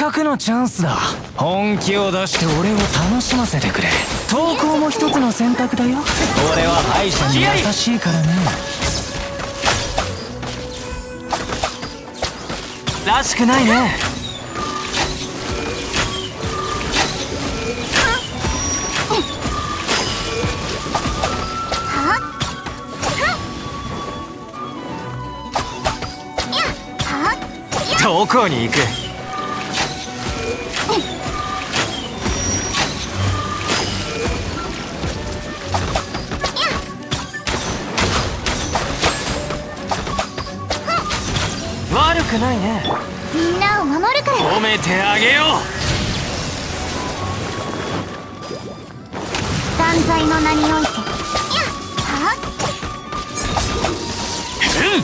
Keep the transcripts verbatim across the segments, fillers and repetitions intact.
かくのチャンスだ。本気を出して俺を楽しませてくれ。投稿も一つの選択だよ。俺は敗者に優しいからね。らしくないね。どこに行く。悪くないね。 みんなを守るから。 褒めてあげよう。 断罪の名において。はうん。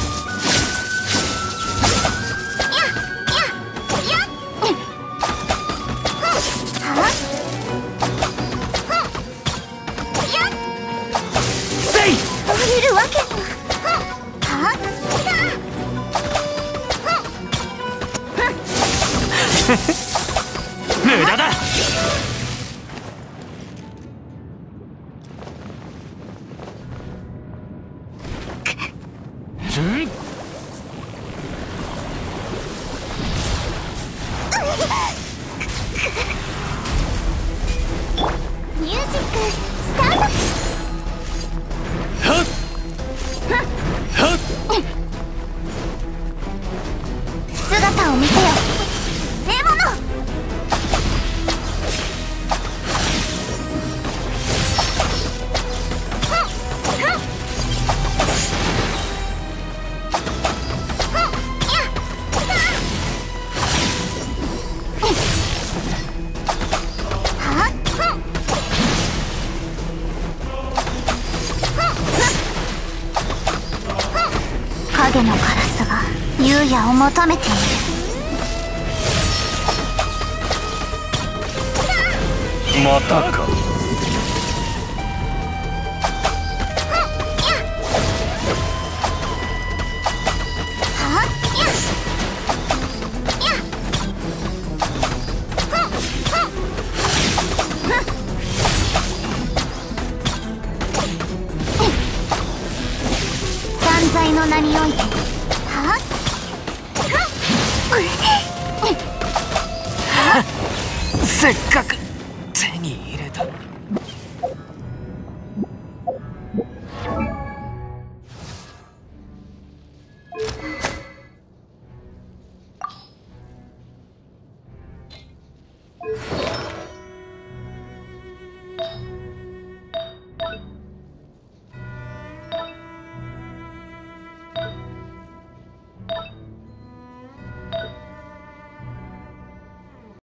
降りるわけには。 無駄だ。 ミュージックスタート。姿を見せよ。獲物。影のカラスが優也を求めている。 またか。 断罪の名において。はせっかく